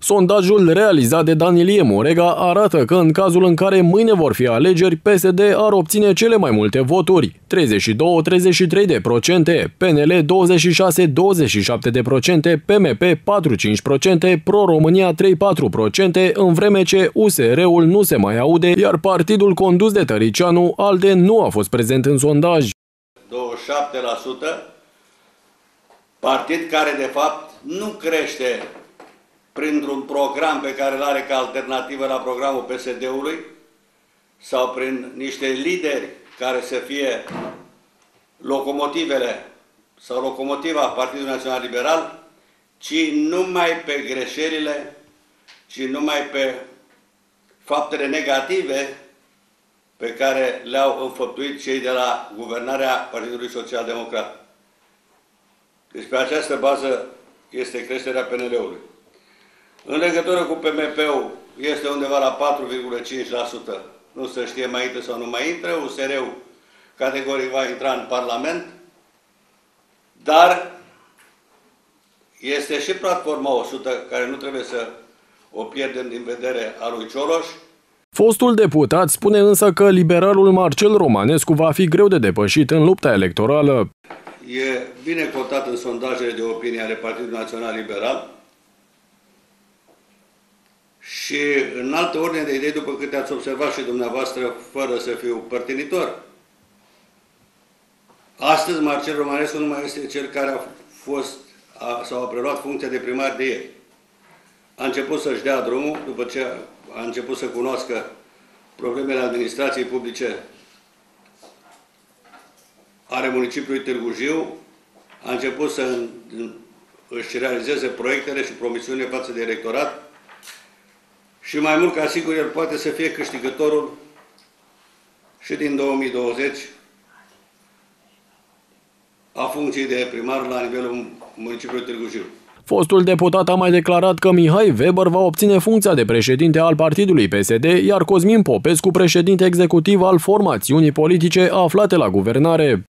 Sondajul realizat de Dan Ilie Morega arată că în cazul în care mâine vor fi alegeri, PSD ar obține cele mai multe voturi, 32-33%, PNL 26-27%, PMP 4-5%, Pro-România 3-4%, în vreme ce USR-ul nu se mai aude, iar partidul condus de Tăricianu, ALDE, nu a fost prezent în sondaj. 27%, partid care de fapt nu crește printr-un program pe care îl are ca alternativă la programul PSD-ului sau prin niște lideri care să fie locomotivele sau locomotiva Partidului Național Liberal, ci numai pe greșelile, ci numai pe faptele negative pe care le-au înfăptuit cei de la guvernarea Partidului Social Democrat. Deci pe această bază este creșterea PNL-ului. În legătură cu PMP-ul, este undeva la 4,5%. Nu se știe mai intră sau nu mai intră. USR-ul categoric va intra în Parlament. Dar este și Platforma 100, care nu trebuie să o pierdem din vedere, a lui Cioloș. Fostul deputat spune însă că liberalul Marcel Romanescu va fi greu de depășit în lupta electorală. E bine cotat în sondajele de opinie ale Partidului Național Liberal. Și în altă ordine de idei, după câte ați observat și dumneavoastră, fără să fiu părtinitor, astăzi Marcel Romanescu nu mai este cel care a preluat funcția de primar de ieri. A început să-și dea drumul, după ce a început să cunoască problemele administrației publice ale municipiului Târgu Jiu, a început să își realizeze proiectele și promisiunile față de electorat. Și mai mult ca sigur, el poate să fie câștigătorul și din 2020 a funcției de primar la nivelul municipiului Târgu Jiu. Fostul deputat a mai declarat că Mihai Weber va obține funcția de președinte al partidului PSD, iar Cosmin Popescu președinte executiv al formațiunii politice aflate la guvernare.